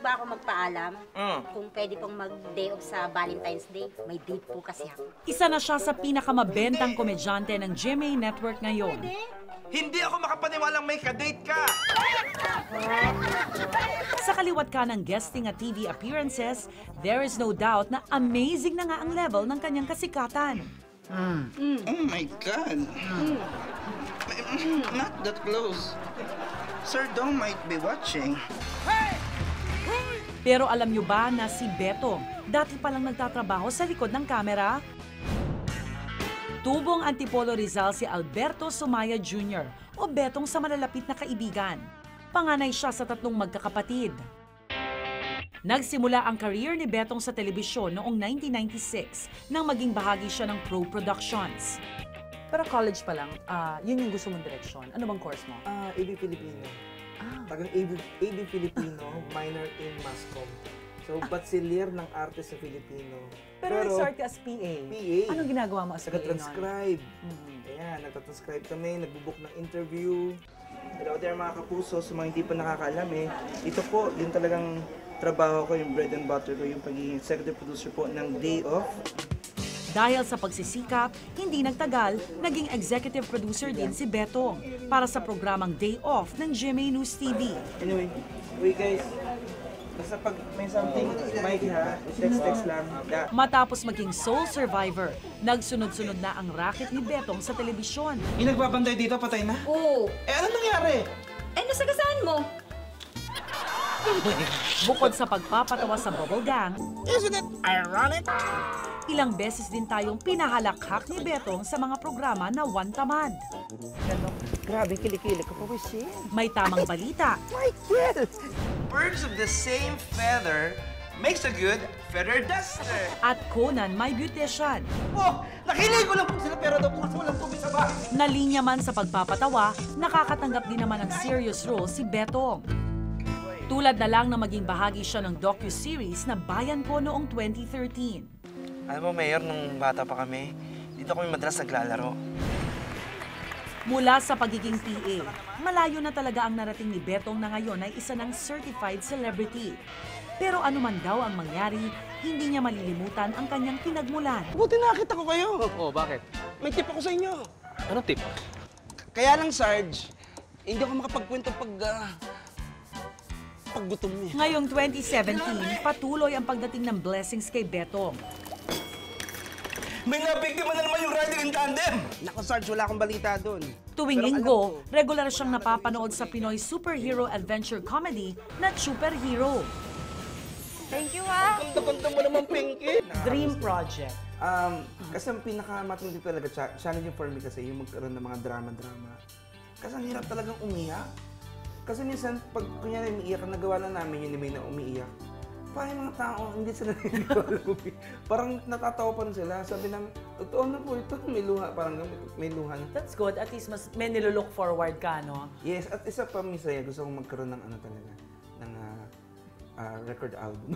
ba ako magpaalam kung pwede pong mag-day off sa Valentine's Day? May date po kasi ako. Isa na siya sa pinakamabentang komedyante ng GMA Network ngayon. Hindi ako makapaniwalang may kadate ka! Sa kaliwat ka ng guesting at TV appearances, there is no doubt na amazing na nga ang level ng kanyang kasikatan. Oh my God. Not that close. Sir Dong might be watching. Pero alam nyo ba na si Betong dati palang nagtatrabaho sa likod ng kamera? Tubong Antipolo Rizal si Alberto Sumaya Jr. o Betong sa malalapit na kaibigan. Panganay siya sa 3 magkakapatid. Nagsimula ang career ni Betong sa telebisyon noong 1996 nang maging bahagi siya ng Pro Productions. Pero college pa lang, yun yung gusto mong direksyon. Ano bang course mo? AB Filipino. Tagang AB Filipino, minor in Mass Comm. So, bachelor ng arte sa Filipino. Pero nag-start ka as PA. PA. Anong ginagawa mo as PA nun? Nag-transcribe. Ayan, nagtatranscribe kami, nagbubook ng interview. Hello there mga kapuso, sa mga hindi pa nakakaalam ito po, yung talagang trabaho ko, yung bread and butter ko, yung pagiging executive producer po ng Day Off. Dahil sa pagsisikap, hindi nagtagal, naging executive producer din si Betong para sa programang Day Off ng GMA News TV. Anyway, wait guys. Basta pag may something, mic ha, text lang. Matapos maging sole survivor, nagsunod-sunod na ang racket ni Betong sa telebisyon. Yung nagbabantay dito, patay na? Oo. Ano nangyari? Nasagasaan mo? Bukod sa pagpapatawa sa Bubble Gang, Isn't it ironic? ilang beses din tayong pinahalakhak ni Betong sa mga programa na one-tamad. Grabe, kilikili ko po siya. May tamang balita My God! Birds of the same feather makes a good feather duster. at Conan may beautician. Oh, nakilig ko lang po sila pero daw po walang tubig sa bahay. Nalinya man sa pagpapatawa, nakakatanggap din naman ng serious role si Betong. Tulad na lang na maging bahagi siya ng docu-series na Bayan Ko noong 2013. Alam mo, Mayor, nung bata pa kami, dito kami madalas naglalaro. Mula sa pagiging PA, malayo na talaga ang narating ni Betong na ngayon ay isa ng certified celebrity. Pero ano man daw ang mangyari, hindi niya malilimutan ang kanyang pinagmulan. Buti nakita ko kayo. Oh, bakit? May tip ako sa inyo. Anong tip? Kaya lang, Sarge, hindi ako makapagkwento paggutom niya. Ngayong 2017, patuloy ang pagdating ng blessings kay Betong. May nabiktima na naman yung riding in tandem! Naku, Sarge, wala akong balita doon. Tuwing Pero linggo, alam ko, regular siyang napapanood sa Pinoy superhero adventure comedy na Superhero. Thank you, ha? Ganda-ganda mo naman, Pinky. Dream project. Kasi ang pinakamatindi talaga, challenging for me kasi yung magkaroon ng mga drama-drama. Kasi ang hirap talagang umiyak. Kasi minsan, pag kunyari umiiyak, ang nagawa lang namin yun, may na umiiyak. Parang yung mga tao, hindi sila naniniwala. Parang natatawa pa rin sila. Sabi namin, totoo na po ito, may luha. Parang may luha na. That's good. At least mas may nilook forward ka, no? Yes, at isa pa misaya, gusto kong magkaroon ng ano talaga, ng record album.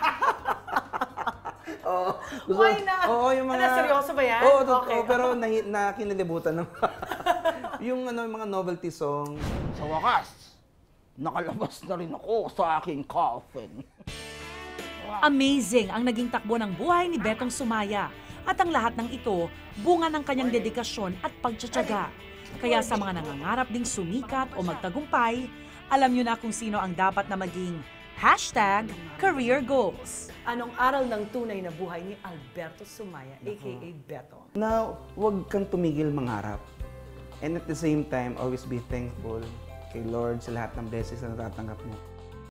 Oo. Why not? Oo, yung mga... Seryoso ba yan? Oo, Okay. pero nakinilibutan naman. yung mga novelty song. Sa wakas, nakalabas na rin ako sa aking coffin. Amazing ang naging takbo ng buhay ni Betong Sumaya. At ang lahat ng ito, bunga ng kanyang dedikasyon at pagtsatsaga. Kaya sa mga nangangarap ding sumikat o magtagumpay, alam nyo na kung sino ang dapat na maging #CareerGoals. Anong aral ng tunay na buhay ni Alberto Sumaya, a.k.a. Betong? Na huwag kang tumigil mangarap. And at the same time, always be thankful kay Lord sa lahat ng blessings na natatanggap mo.